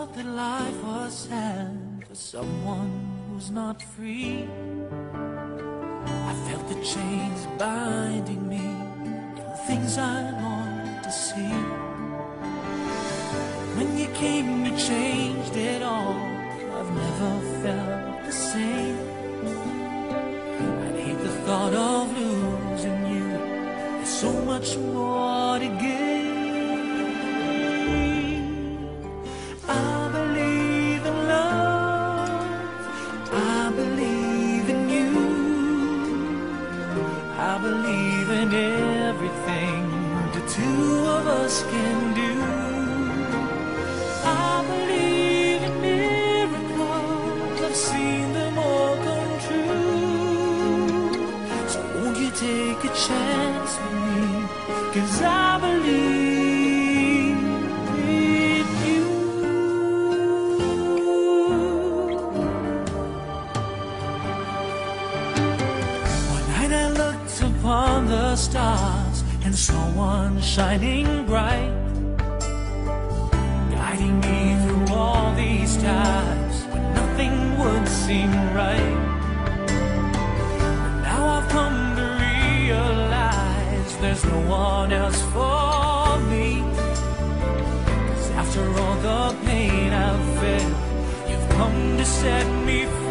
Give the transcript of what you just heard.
thought that life was sad for someone who's not free. I felt the chains binding me and the things I longed to see. When you came, you changed it all. I've never felt the same. I'd hate the thought of losing you. There's so much more to give. I believe in everything the two of us can do. I believe in miracles, I've seen them all come true. So won't you take a chance with me, 'cause I believe in you. One night I looked upon the stars and saw one shining bright, guiding me through all these times when nothing would seem right. But now I've come to realize there's no one else for me, 'cause after all the pain I've felt, you've come to set me free.